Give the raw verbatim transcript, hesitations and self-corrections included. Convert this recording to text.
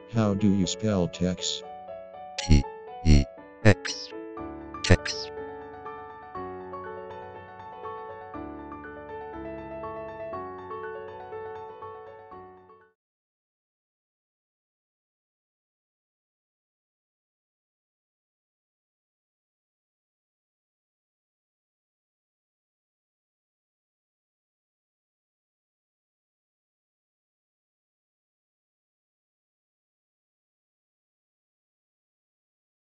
How do you spell text? T E X